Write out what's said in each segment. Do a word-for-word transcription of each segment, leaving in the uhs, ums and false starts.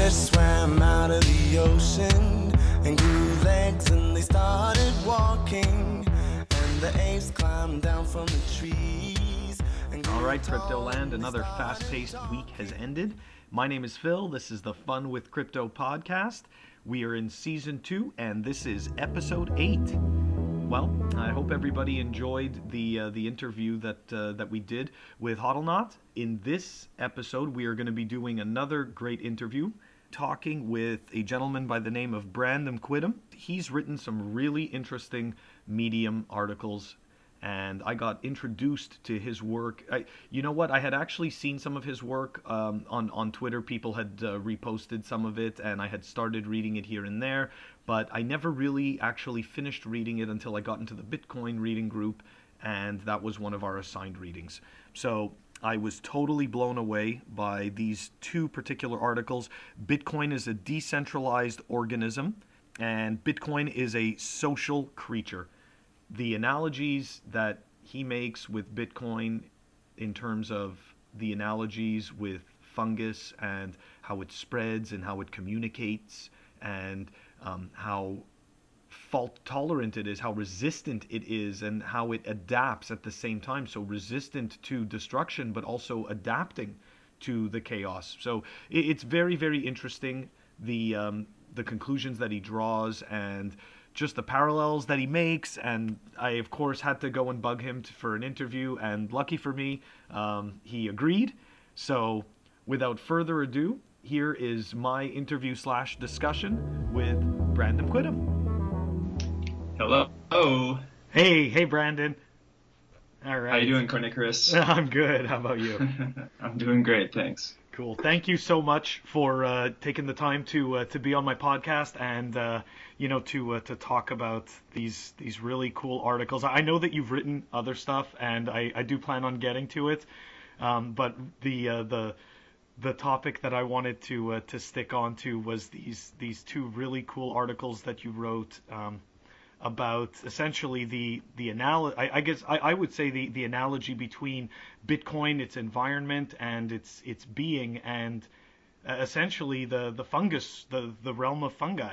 fish swam out of the ocean and grew legs and they started walking, and the apes climbed down from the trees. All right, Crypto Land, another fast-paced week has ended. My name is Phil. This is the Fun with Crypto podcast. We are in season two, and this is episode eight. Well, I hope everybody enjoyed the uh, the interview that uh, that we did with Hodlnaut. In this episode, we are going to be doing another great interview, talking with a gentleman by the name of Brandon Quittem. He's written some really interesting Medium articles, and I got introduced to his work. I, you know what? I had actually seen some of his work um, on, on Twitter. People had uh, reposted some of it, and I had started reading it here and there, but I never really actually finished reading it until I got into the Bitcoin reading group, and that was one of our assigned readings. So I was totally blown away by these two particular articles. Bitcoin is a decentralized organism, and Bitcoin is a social creature. The analogies that he makes with Bitcoin in terms of the analogies with fungus and how it spreads and how it communicates and um, how fault tolerant it is, how resistant it is, and how it adapts at the same time. So resistant to destruction, but also adapting to the chaos. So it's very, very interesting, the um, the conclusions that he draws and just the parallels that he makes. And I, of course, had to go and bug him to, for an interview, and lucky for me, um, he agreed. So without further ado, here is my interview slash discussion with Brandon Quittem. Hello. Oh. Hey, hey, Brandon. All right. How you doing, Cornicorous? I'm good. How about you? I'm doing great, thanks. Cool. Thank you so much for uh, taking the time to uh, to be on my podcast and uh, you know to uh, to talk about these these really cool articles. I know that you've written other stuff, and I, I do plan on getting to it. Um, but the uh, the the topic that I wanted to uh, to stick on to was these these two really cool articles that you wrote. Um, about essentially the the analogy. I, I guess I, I would say the, the analogy between Bitcoin, its environment, and its its being, and uh, essentially the the fungus, the the realm of fungi.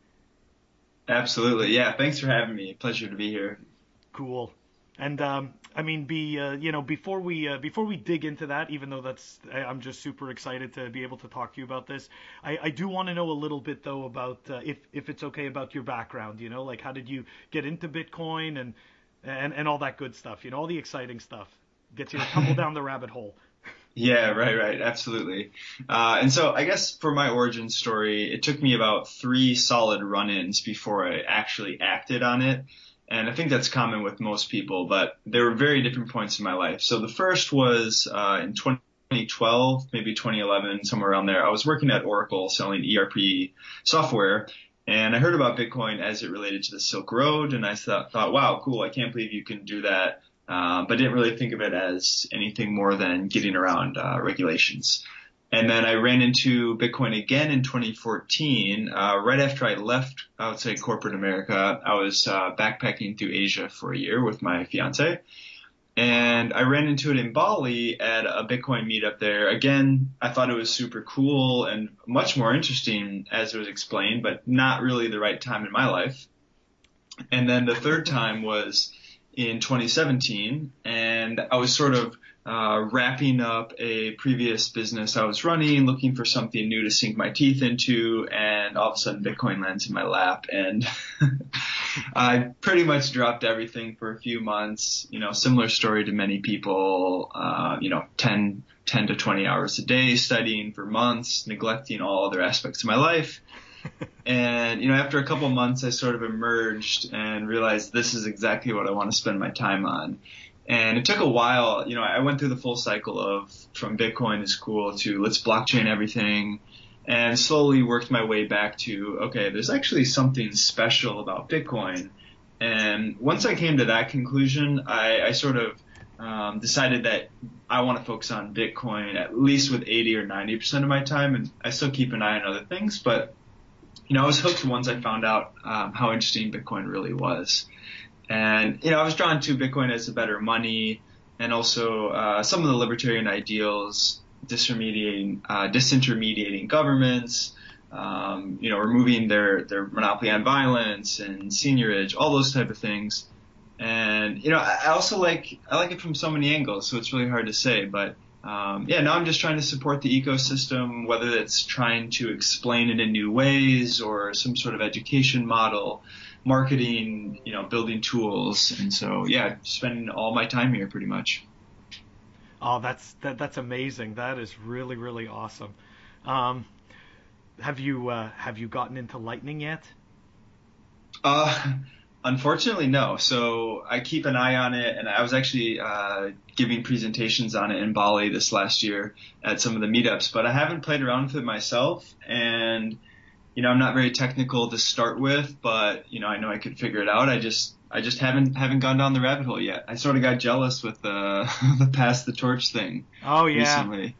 Absolutely, yeah. Thanks for having me. Pleasure to be here. Cool. And um, I mean, be uh, you know, before we uh, before we dig into that, even though that's I'm just super excited to be able to talk to you about this. I, I do want to know a little bit though about uh, if if it's okay about your background. You know, like how did you get into Bitcoin and and and all that good stuff. You know, all the exciting stuff. Get you to tumble down the rabbit hole. Yeah, right, right, absolutely. Uh, and so I guess for my origin story, it took me about three solid run-ins before I actually acted on it. And I think that's common with most people, but there were very different points in my life. So the first was uh, in twenty twelve, maybe twenty eleven, somewhere around there. I was working at Oracle selling E R P software, and I heard about Bitcoin as it related to the Silk Road, and I thought, thought wow, cool, I can't believe you can do that, uh, but didn't really think of it as anything more than getting around uh, regulations. And then I ran into Bitcoin again in twenty fourteen, uh, right after I left, I would say, corporate America. I was uh, backpacking through Asia for a year with my fiance. And I ran into it in Bali at a Bitcoin meetup there. Again, I thought it was super cool and much more interesting as it was explained, but not really the right time in my life. And then the third time was in twenty seventeen, and I was sort of uh, wrapping up a previous business I was running, looking for something new to sink my teeth into, and all of a sudden Bitcoin lands in my lap, and I pretty much dropped everything for a few months. You know, similar story to many people, uh, you know, ten, ten to twenty hours a day studying for months, neglecting all other aspects of my life. And, you know, after a couple of months, I sort of emerged and realized this is exactly what I want to spend my time on. And it took a while. You know, I went through the full cycle of from Bitcoin is cool to let's blockchain everything, and slowly worked my way back to, okay, there's actually something special about Bitcoin. And once I came to that conclusion, I, I sort of um, decided that I want to focus on Bitcoin at least with eighty or ninety percent of my time. And I still keep an eye on other things, but you know, I was hooked once I found out um, how interesting Bitcoin really was. And, you know, I was drawn to Bitcoin as a better money, and also uh, some of the libertarian ideals disintermediating, uh, disintermediating governments, um, you know, removing their, their monopoly on violence and seniorage, all those type of things. And, you know, I also like, I like it from so many angles, so it's really hard to say, but, um, yeah, now I'm just trying to support the ecosystem, whether it's trying to explain it in new ways or some sort of education model, marketing, you know, building tools. And so, yeah, spending all my time here pretty much. Oh, that's, that, that's amazing. That is really, really awesome. Um, have you, uh, have you gotten into Lightning yet? Uh, Unfortunately, no. So I keep an eye on it, and I was actually uh, giving presentations on it in Bali this last year at some of the meetups, but I haven't played around with it myself. And, you know, I'm not very technical to start with, but, you know, I know I could figure it out. I just I just haven't haven't gone down the rabbit hole yet. I sort of got jealous with the the pass the torch thing. Oh, yeah. Recently.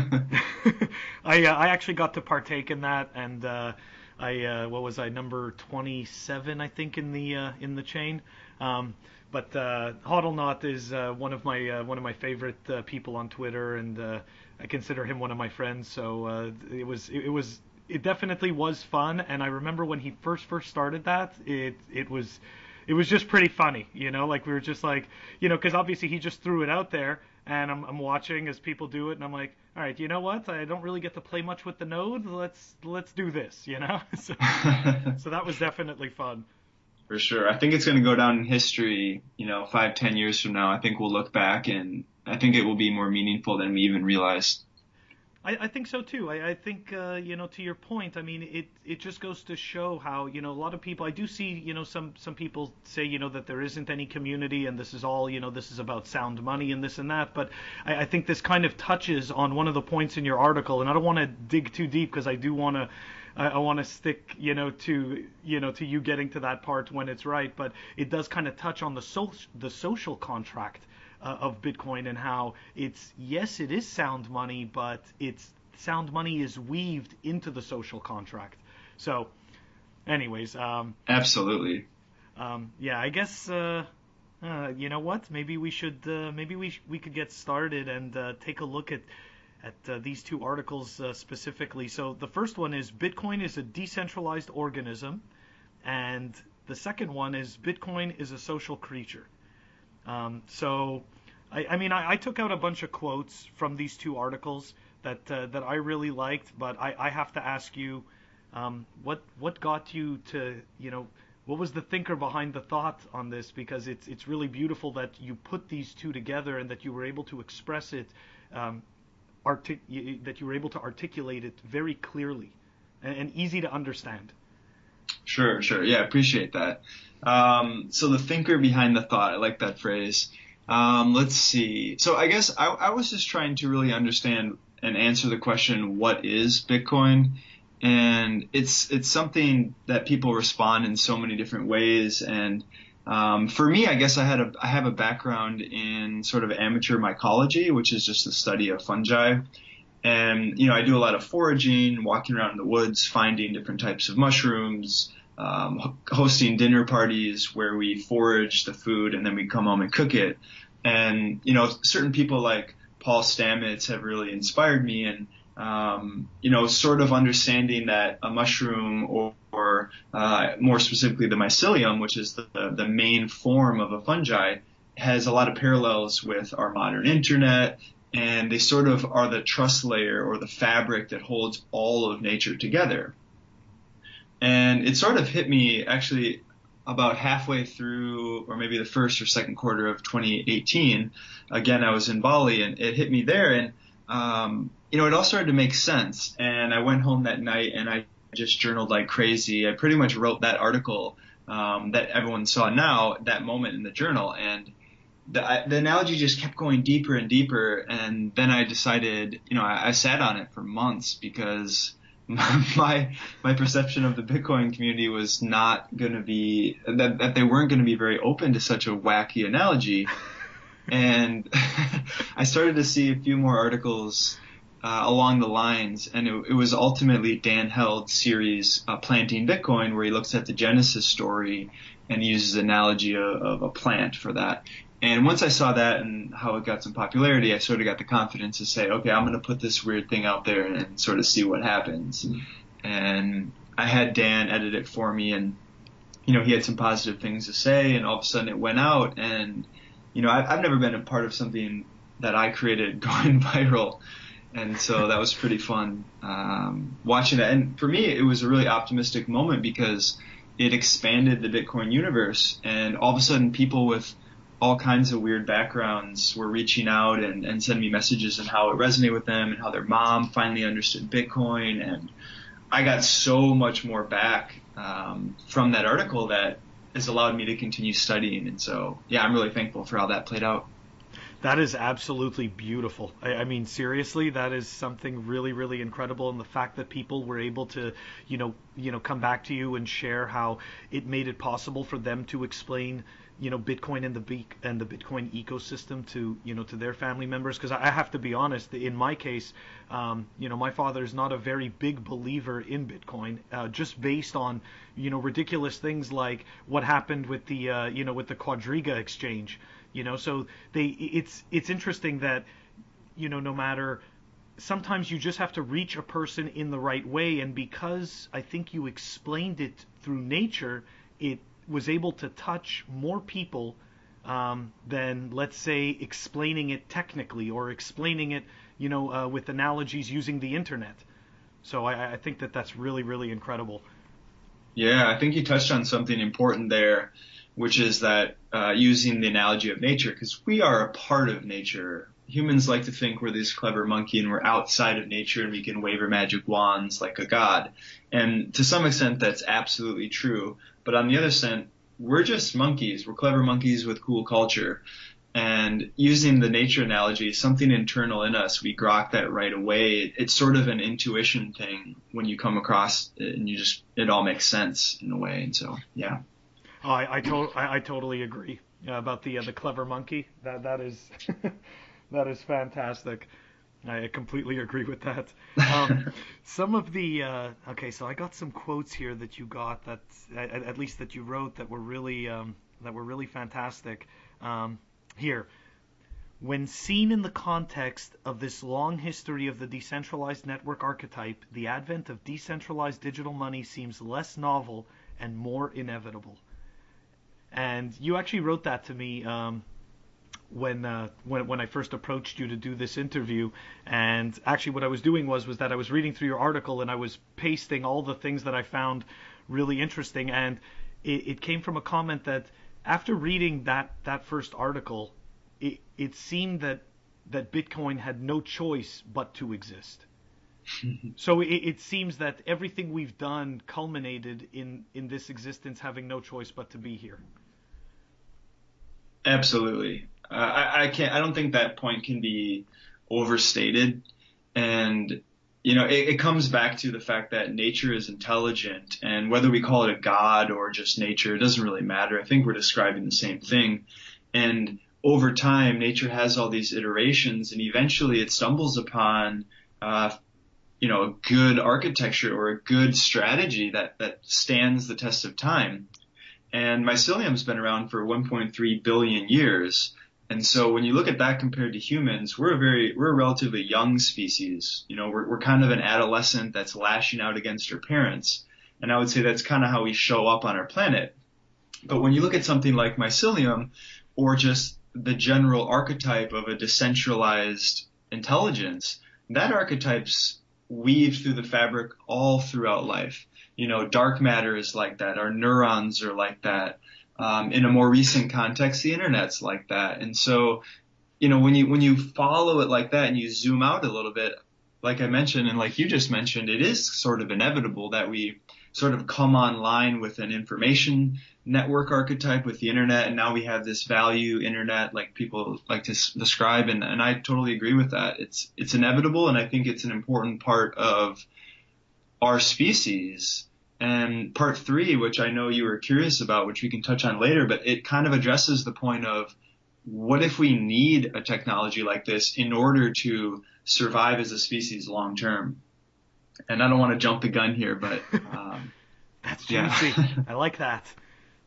I uh, I actually got to partake in that, and uh, I uh, what was I number twenty-seven I think in the uh, in the chain, um, but uh, Hodlnaut is uh, one of my uh, one of my favorite uh, people on Twitter, and uh, I consider him one of my friends. So uh, it was it, it was it definitely was fun, and I remember when he first first started that it it was it was just pretty funny, you know, like we were just like, you know, because obviously he just threw it out there, and I'm I'm watching as people do it, and I'm like, all right, you know what? I don't really get to play much with the node. Let's let's do this, you know. so, so that was definitely fun. For sure, I think it's going to go down in history. You know, five, ten years from now, I think we'll look back, and I think it will be more meaningful than we even realized. I, I think so too. I, I think uh, you know, to your point, I mean, it it just goes to show how, you know, a lot of people. I do see, you know, some some people say, you know, that there isn't any community, and this is all, you know, this is about sound money and this and that. But I, I think this kind of touches on one of the points in your article, and I don't want to dig too deep because I do want to. I, I want to stick, you know, to you know to you getting to that part when it's right. But it does kind of touch on the so, the social contract Uh, of Bitcoin, and how it's, yes, it is sound money, but it's sound money is weaved into the social contract. So anyways, um, absolutely. Um, yeah, I guess, uh, uh, you know what, maybe we should, uh, maybe we, sh- we could get started and uh, take a look at, at uh, these two articles uh, specifically. So the first one is Bitcoin is a decentralized organism, and the second one is Bitcoin is a social creature. Um, so, I, I mean, I, I took out a bunch of quotes from these two articles that uh, that I really liked, but I, I have to ask you, um, what what got you to, you know, what was the thinker behind the thought on this? Because it's it's really beautiful that you put these two together and that you were able to express it, um, artic- that you were able to articulate it very clearly and, and easy to understand. Sure, sure. Yeah, I appreciate that. Um, so the thinker behind the thought, I like that phrase. Um, let's see. So I guess I, I was just trying to really understand and answer the question, what is Bitcoin? And it's it's something that people respond in so many different ways. And um, for me, I guess I had a I have a background in sort of amateur mycology, which is just the study of fungi. And, you know, I do a lot of foraging, walking around in the woods, finding different types of mushrooms, um, hosting dinner parties where we forage the food and then we come home and cook it. And, you know, certain people like Paul Stamets have really inspired me in, um, you know, sort of understanding that a mushroom or, or uh, more specifically the mycelium, which is the, the main form of a fungi, has a lot of parallels with our modern internet. And they sort of are the truss layer or the fabric that holds all of nature together. And it sort of hit me actually about halfway through, or maybe the first or second quarter of twenty eighteen. Again, I was in Bali, and it hit me there. And, um, you know, it all started to make sense. And I went home that night and I just journaled like crazy. I pretty much wrote that article um, that everyone saw now, that moment in the journal. And The, I, the analogy just kept going deeper and deeper, and then I decided, you know, I, I sat on it for months because my my perception of the Bitcoin community was not going to be that, that they weren't going to be very open to such a wacky analogy, and I started to see a few more articles uh, along the lines, and it, it was ultimately Dan Held's series uh, Planting Bitcoin, where he looks at the Genesis story and uses the analogy of, of a plant for that. And once I saw that and how it got some popularity, I sort of got the confidence to say, okay, I'm going to put this weird thing out there and sort of see what happens. Mm-hmm. And I had Dan edit it for me, and, you know, he had some positive things to say, and all of a sudden it went out. And, you know, I, I've never been a part of something that I created going viral. And so that was pretty fun um, watching that. And for me, it was a really optimistic moment because it expanded the Bitcoin universe. And all of a sudden, people with all kinds of weird backgrounds were reaching out and, and sending me messages on how it resonated with them and how their mom finally understood Bitcoin. And I got so much more back um, from that article that has allowed me to continue studying. And so, yeah, I'm really thankful for how that played out. That is absolutely beautiful. I, I mean, seriously, that is something really, really incredible. And the fact that people were able to, you know, you know, come back to you and share how it made it possible for them to explain, you know, Bitcoin and the Be- and the Bitcoin ecosystem to, you know, to their family members. Because I have to be honest, in my case, um, you know, my father is not a very big believer in Bitcoin, uh, just based on, you know, ridiculous things like what happened with the, uh, you know, with the Quadriga exchange. You know, so they it's it's interesting that, you know, no matter, sometimes you just have to reach a person in the right way. And because I think you explained it through nature, it was able to touch more people um, than, let's say, explaining it technically or explaining it, you know, uh, with analogies using the internet. So I, I think that that's really, really incredible. Yeah, I think you touched on something important there, which is that uh, using the analogy of nature, because we are a part of nature. Humans like to think we're this clever monkey and we're outside of nature and we can wave our magic wands like a god. And to some extent, that's absolutely true. But on the other side, we're just monkeys. We're clever monkeys with cool culture. And using the nature analogy, something internal in us, we grok that right away. It's sort of an intuition thing when you come across it, and you just, it all makes sense in a way. And so, yeah. Oh, I I, to- I I totally agree uh, about the uh, the clever monkey. That that is that is fantastic. I completely agree with that. Um, some of the uh, okay, so I got some quotes here that you got that at, at least that you wrote that were really um, that were really fantastic. Um, here, when seen in the context of this long history of the decentralized network archetype, the advent of decentralized digital money seems less novel and more inevitable. And you actually wrote that to me um, when uh, when when I first approached you to do this interview. And actually, what I was doing was was that I was reading through your article and I was pasting all the things that I found really interesting. And it, it came from a comment that after reading that that first article, it it seemed that that Bitcoin had no choice but to exist. So it, it seems that everything we've done culminated in in this existence having no choice but to be here. Absolutely. Uh, I, I can't, I don't think that point can be overstated. And, you know, it, it comes back to the fact that nature is intelligent, and whether we call it a god or just nature, it doesn't really matter. I think we're describing the same thing. And over time, nature has all these iterations, and eventually it stumbles upon, uh, you know, a good architecture or a good strategy that, that stands the test of time. And mycelium's been around for one point three billion years. And so when you look at that compared to humans, we're a very, we're a relatively young species. You know, we're, we're kind of an adolescent that's lashing out against her parents. And I would say that's kind of how we show up on our planet. But when you look at something like mycelium, or just the general archetype of a decentralized intelligence, that archetype's weaved through the fabric all throughout life. You know, dark matter is like that. Our neurons are like that. Um, in a more recent context, the internet's like that. And so, you know, when you when you follow it like that and you zoom out a little bit, like I mentioned and like you just mentioned, it is sort of inevitable that we sort of come online with an information network archetype with the internet, and now we have this value internet, like people like to s- describe, and, and I totally agree with that. It's it's inevitable, and I think it's an important part of our species. And part three, which I know you were curious about, which we can touch on later, but it kind of addresses the point of what if we need a technology like this in order to survive as a species long term? And I don't want to jump the gun here, but um, that's juicy. Yeah. I like that.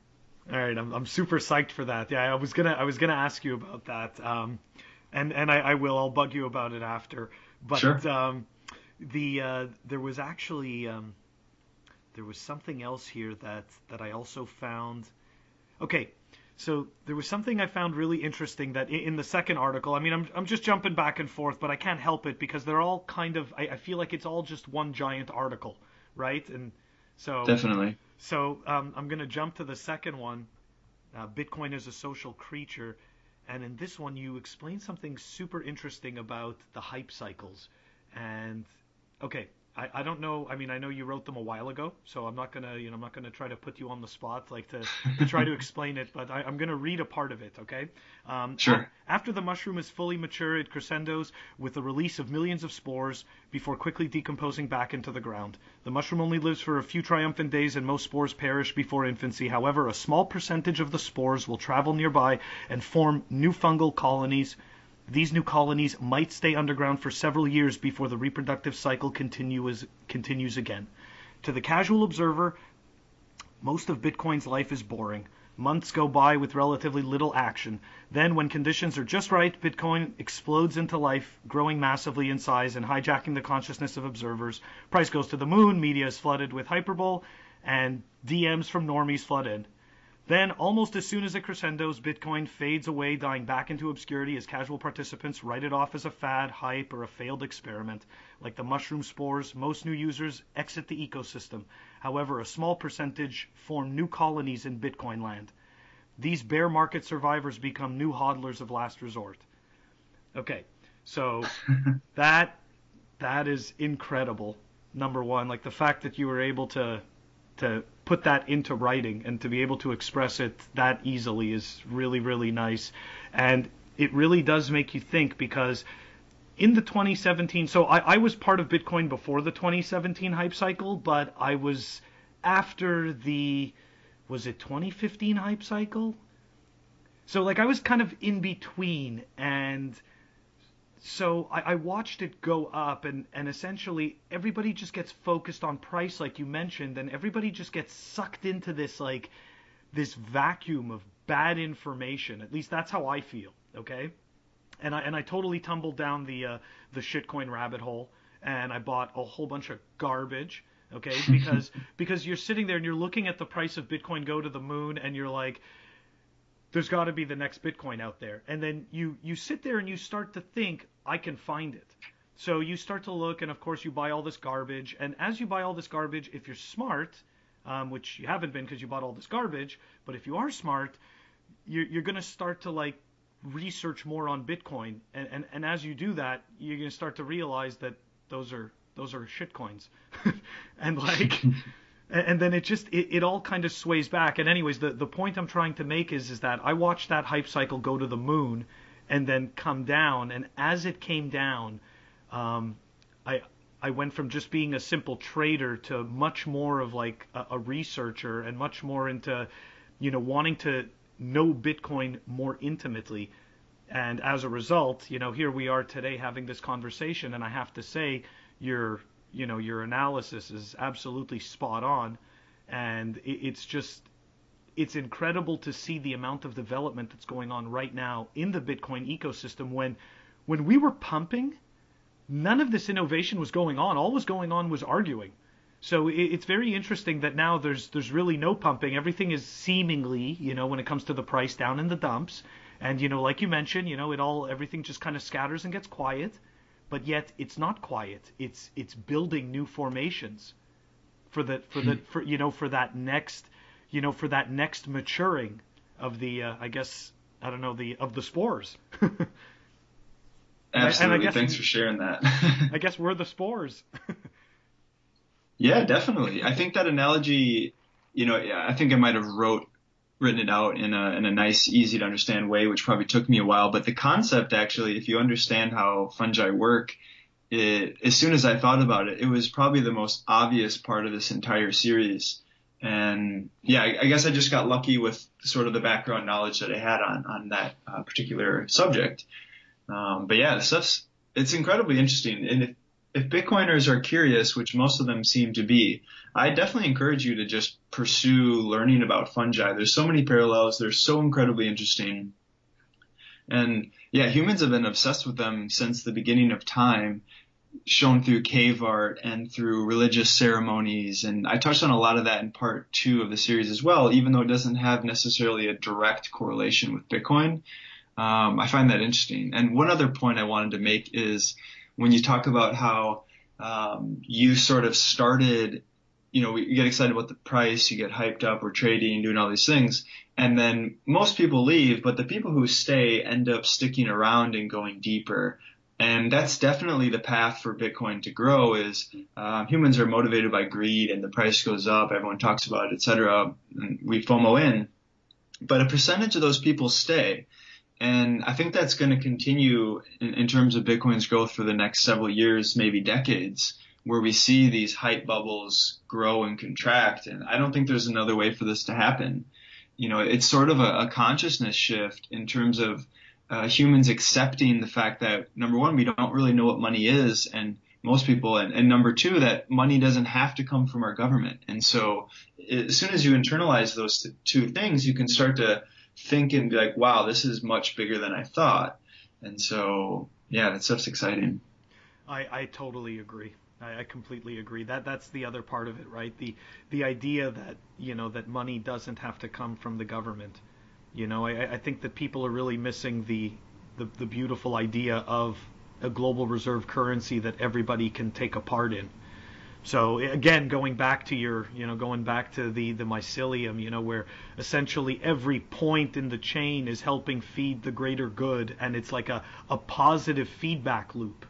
All right, I'm I'm super psyched for that. Yeah, I was gonna I was gonna ask you about that, um, and and I, I will. I'll bug you about it after. But Sure. um, the uh, there was actually um, there was something else here that that I also found. Okay, so there was something I found really interesting that in, in the second article. I mean, I'm I'm just jumping back and forth, but I can't help it because they're all kind of. I, I feel like it's all just one giant article, right? And so. Definitely. So um, I'm going to jump to the second one. Uh, Bitcoin is a social creature. And in this one, you explain something super interesting about the hype cycles. And okay, I, I don't know. I mean, I know you wrote them a while ago, so I'm not gonna, you know, I'm not gonna try to put you on the spot, like to, to try to explain it. But I, I'm gonna read a part of it. Okay. Um, Sure. a- after the mushroom is fully mature, it crescendos with the release of millions of spores before quickly decomposing back into the ground. The mushroom only lives for a few triumphant days, and most spores perish before infancy. However, a small percentage of the spores will travel nearby and form new fungal colonies. These new colonies might stay underground for several years before the reproductive cycle continues continues again. To the casual observer, most of Bitcoin's life is boring. Months go by with relatively little action. Then, when conditions are just right, Bitcoin explodes into life, growing massively in size and hijacking the consciousness of observers. Price goes to the moon, media is flooded with hyperbole, and D Ms from normies flood in. Then, almost as soon as it crescendos, Bitcoin fades away, dying back into obscurity as casual participants write it off as a fad, hype, or a failed experiment. Like the mushroom spores, most new users exit the ecosystem. However, a small percentage form new colonies in Bitcoin land. These bear market survivors become new hodlers of last resort. Okay, so that that is incredible. Number one, like the fact that you were able to to put that into writing and to be able to express it that easily is really, really nice. And it really does make you think, because in the twenty seventeen, so I, I was part of Bitcoin before the twenty seventeen hype cycle, but I was after the, was it twenty fifteen hype cycle? So like I was kind of in between, and so I, I watched it go up, and, and essentially everybody just gets focused on price, like you mentioned, and everybody just gets sucked into this like this vacuum of bad information. At least that's how I feel. Okay, and I and I totally tumbled down the uh, the shitcoin rabbit hole, and I bought a whole bunch of garbage. Okay, because because you're sitting there and you're looking at the price of Bitcoin go to the moon, and you're like, there's got to be the next Bitcoin out there. And then you, you sit there and you start to think, I can find it. So you start to look, and of course you buy all this garbage. And as you buy all this garbage, if you're smart, um, which you haven't been because you bought all this garbage, but if you are smart, you're, you're going to start to like research more on Bitcoin. And, and, and as you do that, you're going to start to realize that those are those are shit coins. and like... And then it just, it, it all kind of sways back. And anyways, the, the point I'm trying to make is, is that I watched that hype cycle go to the moon and then come down. And as it came down, um, I I went from just being a simple trader to much more of like a, a researcher, and much more into, you know, wanting to know Bitcoin more intimately. And as a result, you know, here we are today having this conversation. And I have to say, you're... you know, your analysis is absolutely spot on, and it's just, it's incredible to see the amount of development that's going on right now in the Bitcoin ecosystem. When, when we were pumping, none of this innovation was going on. All was going on was arguing. So it's very interesting that now there's, there's really no pumping. Everything is seemingly, you know, when it comes to the price, down in the dumps. And, you know, like you mentioned, you know, it all, everything just kind of scatters and gets quiet. But yet it's not quiet. It's it's building new formations for the for the for you know for that next you know for that next maturing of the uh, I guess I don't know the of the spores. Absolutely. And I guess, Thanks for sharing that. I guess we're the spores. Yeah, definitely. I think that analogy, you know, I think I might have wrote written it out in a in a nice, easy to understand way, which probably took me a while. But the concept, actually, if you understand how fungi work, it, as soon as I thought about it, it was probably the most obvious part of this entire series. And yeah, I, I guess I just got lucky with sort of the background knowledge that I had on on that uh, particular subject. Um, but yeah, the stuff's it's incredibly interesting. And if if Bitcoiners are curious, which most of them seem to be, I definitely encourage you to just pursue learning about fungi. There's so many parallels. They're so incredibly interesting. And yeah, humans have been obsessed with them since the beginning of time, shown through cave art and through religious ceremonies. And I touched on a lot of that in part two of the series as well, even though it doesn't have necessarily a direct correlation with Bitcoin. Um, I find that interesting. And one other point I wanted to make is when you talk about how um, you sort of started, you know, you get excited about the price, you get hyped up, we're trading, doing all these things, and then most people leave, but the people who stay end up sticking around and going deeper. And that's definitely the path for Bitcoin to grow is uh, humans are motivated by greed and the price goes up, everyone talks about it, et cetera, and we FOMO in. But a percentage of those people stay. And I think that's going to continue in, in terms of Bitcoin's growth for the next several years, maybe decades, where we see these hype bubbles grow and contract. And I don't think there's another way for this to happen. You know, it's sort of a, a consciousness shift in terms of uh, humans accepting the fact that, number one, we don't really know what money is, and most people, and, and number two, that money doesn't have to come from our government. And so as soon as you internalize those t- two things, you can start to think and be like, wow, this is much bigger than I thought. And so, yeah, that stuff's exciting. I, I totally agree. I, I completely agree. That that's the other part of it, right? The the idea that, you know, that money doesn't have to come from the government. You know, I, I think that people are really missing the, the the beautiful idea of a global reserve currency that everybody can take a part in. So again, going back to your, you know, going back to the, the mycelium, you know, where essentially every point in the chain is helping feed the greater good, and it's like a, a positive feedback loop,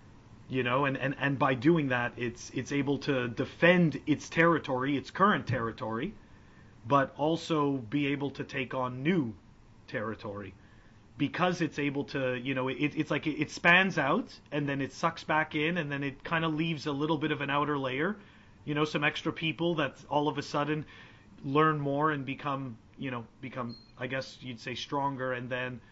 you know, and, and, and by doing that, it's it's able to defend its territory, its current territory, but also be able to take on new territory. Because it's able to, you know, it, it's like it, it spans out and then it sucks back in and then it kind of leaves a little bit of an outer layer, you know, some extra people that all of a sudden learn more and become, you know, become, I guess you'd say, stronger. And then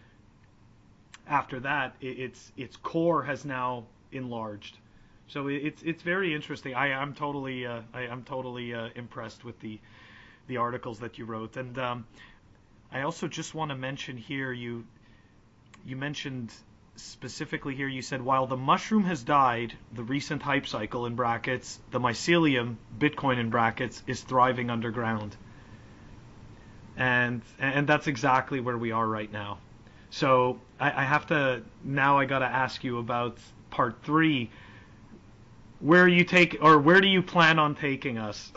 after that, it, its its core has now enlarged. So it, it's it's very interesting. I I'm totally uh, I, I'm totally uh, impressed with the the articles that you wrote. And um, I also just want to mention here, you. You mentioned specifically here, you said, while the mushroom has died, the recent hype cycle, in brackets, the mycelium, Bitcoin in brackets, is thriving underground. And and that's exactly where we are right now. So I, I have to, now I got to ask you about part three. Where you take, or where do you plan on taking us?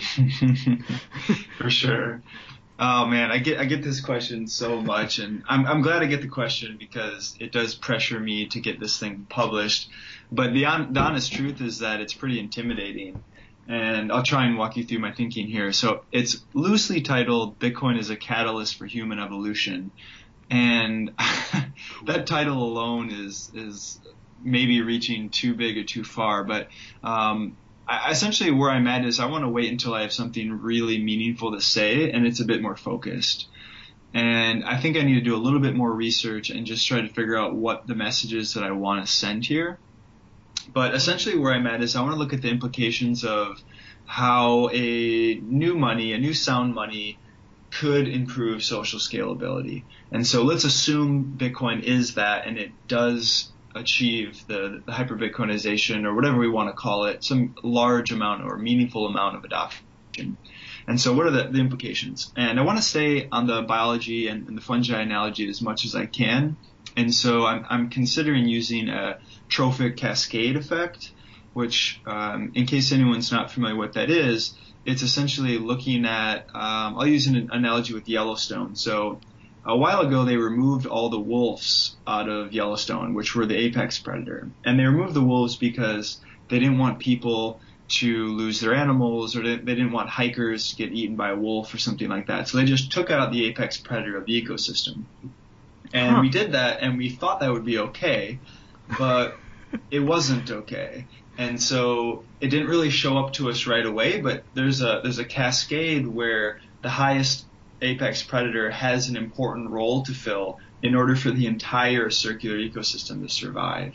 For sure. Oh man, I get I get this question so much, and I'm I'm glad I get the question because it does pressure me to get this thing published. But the, on, the honest truth is that it's pretty intimidating, and I'll try and walk you through my thinking here. So it's loosely titled "Bitcoin is a Catalyst for Human Evolution," and that title alone is is maybe reaching too big or too far, but um, I, essentially where I'm at is I want to wait until I have something really meaningful to say and it's a bit more focused. And I think I need to do a little bit more research and just try to figure out what the message is that I want to send here. But essentially where I'm at is I want to look at the implications of how a new money, a new sound money, could improve social scalability. And so let's assume Bitcoin is that, and it does achieve the, the hyper-Bitcoinization, or whatever we want to call it, some large amount or meaningful amount of adoption. And so what are the, the implications? And I want to stay on the biology and, and the fungi analogy as much as I can. And so I'm, I'm considering using a trophic cascade effect, which, um, in case anyone's not familiar with what that is, it's essentially looking at, um, I'll use an analogy with Yellowstone. So a while ago, they removed all the wolves out of Yellowstone, which were the apex predator. And they removed the wolves because they didn't want people to lose their animals, or they, they didn't want hikers to get eaten by a wolf or something like that. So they just took out the apex predator of the ecosystem. And huh. we did that, and we thought that would be okay, but it wasn't okay. And so it didn't really show up to us right away, but there's a there's a cascade where the highest apex predator has an important role to fill in order for the entire circular ecosystem to survive.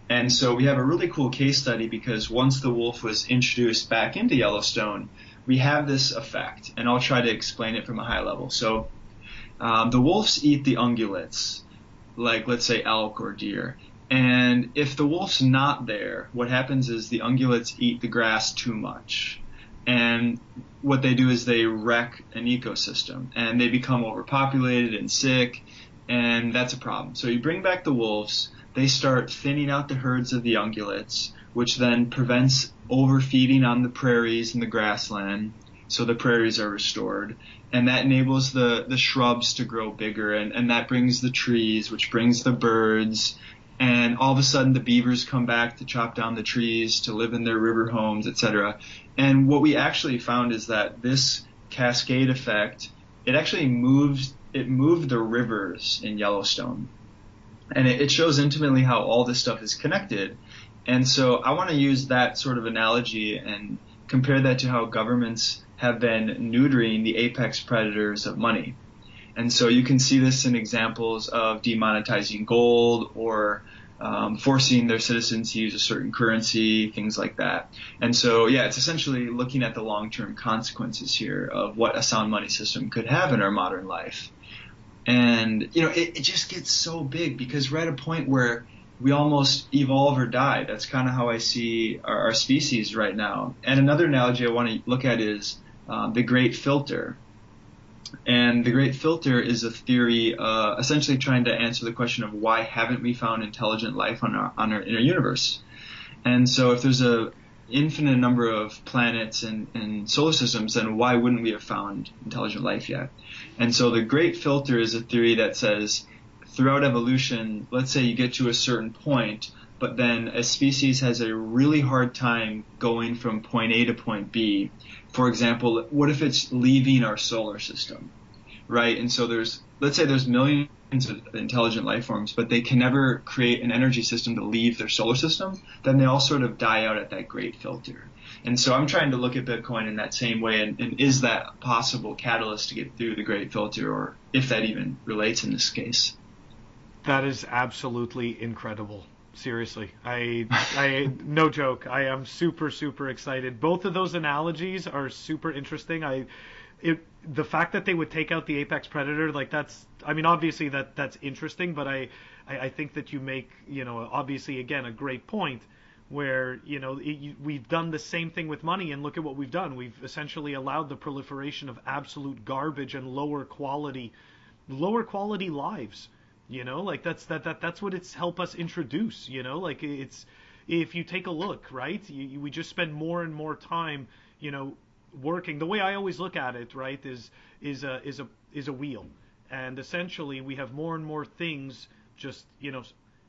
And so we have a really cool case study because once the wolf was introduced back into Yellowstone, we have this effect, and I'll try to explain it from a high level. So um, the wolves eat the ungulates, like let's say elk or deer. And if the wolf's not there, what happens is the ungulates eat the grass too much. And what they do is they wreck an ecosystem, and they become overpopulated and sick, and that's a problem. So you bring back the wolves, they start thinning out the herds of the ungulates, which then prevents overfeeding on the prairies and the grassland, so the prairies are restored. And that enables the, the shrubs to grow bigger, and, and that brings the trees, which brings the birds. And all of a sudden the beavers come back to chop down the trees, to live in their river homes, et cetera. And what we actually found is that this cascade effect, it actually moves, it moved the rivers in Yellowstone. And it, it shows intimately how all this stuff is connected. And so I want to use that sort of analogy and compare that to how governments have been neutering the apex predators of money. And so you can see this in examples of demonetizing gold or um, forcing their citizens to use a certain currency, things like that. And so, yeah, it's essentially looking at the long-term consequences here of what a sound money system could have in our modern life. And, you know, it, it just gets so big because we're at a point where we almost evolve or die. That's kind of how I see our, our species right now. And another analogy I want to look at is um, the Great Filter. And the Great Filter is a theory uh, essentially trying to answer the question of why haven't we found intelligent life on our, on our inner universe. And so if there's a infinite number of planets and, and solar systems, then why wouldn't we have found intelligent life yet? And so the Great Filter is a theory that says throughout evolution, let's say you get to a certain point, but then a species has a really hard time going from point A to point B. For example, what if it's leaving our solar system, right? And so there's, let's say there's millions of intelligent life forms, but they can never create an energy system to leave their solar system, then they all sort of die out at that Great Filter. And so I'm trying to look at Bitcoin in that same way, and, and is that a possible catalyst to get through the Great Filter, or if that even relates in this case? That is absolutely incredible. Seriously, I, I, no joke. I am super, super excited. Both of those analogies are super interesting. I, it, the fact that they would take out the apex predator, like that's, I mean, obviously that that's interesting, but I, I, I think that you make, you know, obviously again a great point where, you know, it, you, we've done the same thing with money, and look at what we've done. We've essentially allowed the proliferation of absolute garbage and lower quality, lower quality lives. You know, like that's that, that that's what it's helped us introduce, you know, like it's, if you take a look, right, you, you, we just spend more and more time, you know, working. The way I always look at it, right, is is a is a is a wheel, and essentially we have more and more things just, you know,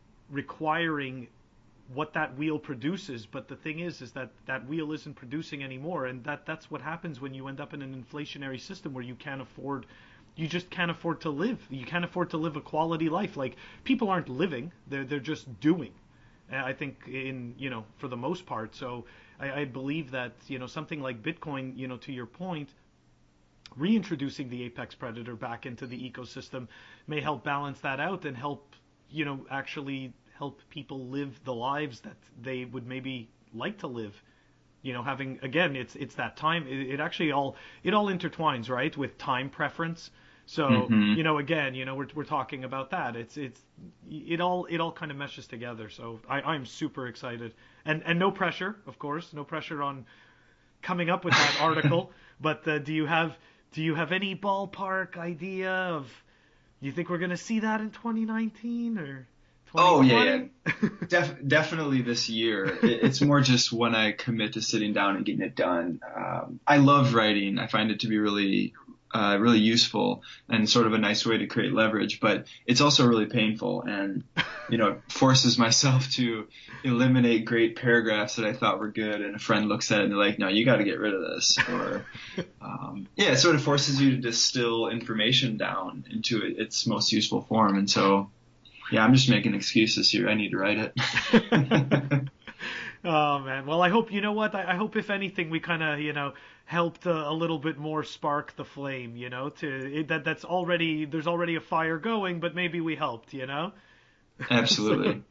requiring what that wheel produces. But the thing is, is that that wheel isn't producing anymore, and that that's what happens when you end up in an inflationary system where you can't afford. You just can't afford to live. You can't afford to live a quality life. Like, people aren't living; they're they're just doing. And I think in you know for the most part. So I, I believe that you know something like Bitcoin, you know, to your point, reintroducing the apex predator back into the ecosystem may help balance that out and help you know actually help people live the lives that they would maybe like to live. You know, having again, it's it's that time. It, it actually all it all intertwines, right, with time preference. So mm-hmm. you know, again, you know, we're we're talking about that. It's it's it all it all kind of meshes together. So I, I'm super excited, and and no pressure, of course, no pressure on coming up with that article. But uh, do you have do you have any ballpark idea of? You think we're gonna see that in twenty nineteen or? Oh yeah, yeah. Def- definitely this year. It, it's more just when I commit to sitting down and getting it done. Um, I love writing. I find it to be really, uh, really useful and sort of a nice way to create leverage. But it's also really painful, and you know, forces myself to eliminate great paragraphs that I thought were good. And a friend looks at it and they're like, "No, you got to get rid of this." Or um, yeah, it sort of forces you to distill information down into its most useful form, and so. Yeah, I'm just making excuses here. I need to write it. Oh man. Well, I hope you know what. I, I hope if anything, we kind of you know helped a, a little bit more spark the flame. You know, to it, that that's already there's already a fire going, but maybe we helped. You know. Absolutely.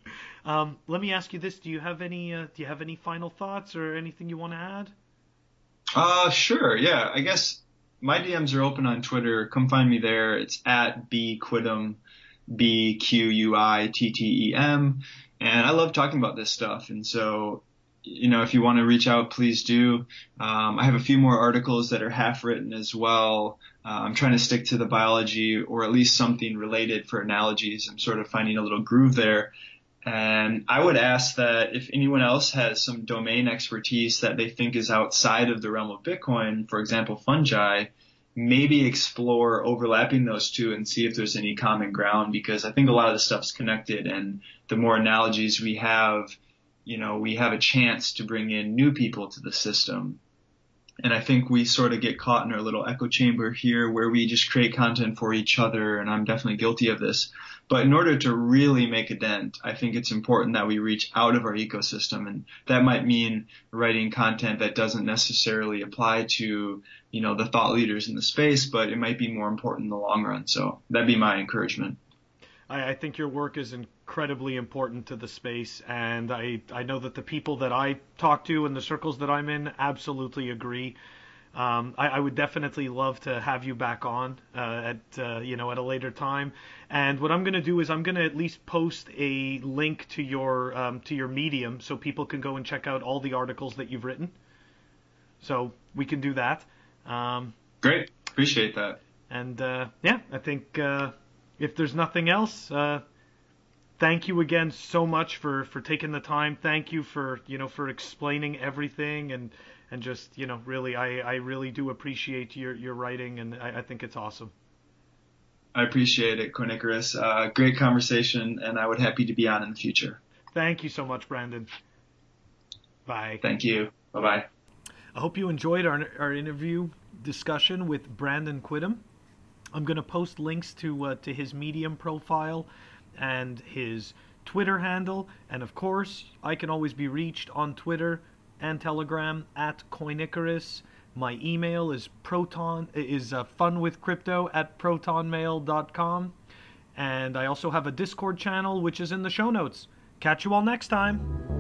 Um, let me ask you this: Do you have any uh, do you have any final thoughts or anything you want to add? Uh, sure. Yeah. I guess my D Ms are open on Twitter. Come find me there. It's at bquittem, B Q U I T T E M. And I love talking about this stuff. And so, you know, if you want to reach out, please do. Um, I have a few more articles that are half written as well. Uh, I'm trying to stick to the biology or at least something related for analogies. I'm sort of finding a little groove there. And I would ask that if anyone else has some domain expertise that they think is outside of the realm of Bitcoin, for example, fungi, maybe explore overlapping those two and see if there's any common ground, because I think a lot of the stuff's connected, and the more analogies we have, you know, we have a chance to bring in new people to the system. And I think we sort of get caught in our little echo chamber here where we just create content for each other, and I'm definitely guilty of this. But in order to really make a dent, I think it's important that we reach out of our ecosystem, and that might mean writing content that doesn't necessarily apply to, you know, the thought leaders in the space, but it might be more important in the long run. So that'd be my encouragement. I, I think your work is incredibly important to the space, and I, I know that the people that I talk to and the circles that I'm in absolutely agree. Um, I, I would definitely love to have you back on uh, at uh, you know at a later time. And what I'm going to do is I'm going to at least post a link to your um, to your Medium so people can go and check out all the articles that you've written. So we can do that. Um, Great, appreciate that. And uh, yeah, I think uh, if there's nothing else, uh, thank you again so much for, for taking the time. Thank you for you know for explaining everything and. And just, you know, really, I, I really do appreciate your, your writing, and I, I think it's awesome. I appreciate it, Coinicarus. Uh, great conversation, and I would happy to be on in the future. Thank you so much, Brandon. Bye. Thank you. Bye-bye. I hope you enjoyed our, our interview discussion with Brandon Quittem. I'm going to post links to uh, to his Medium profile and his Twitter handle. And, of course, I can always be reached on Twitter and Telegram at Coinicarus. My email is proton is uh, funwithcrypto at protonmail dot com, and I also have a Discord channel which is in the show notes. Catch you all next time.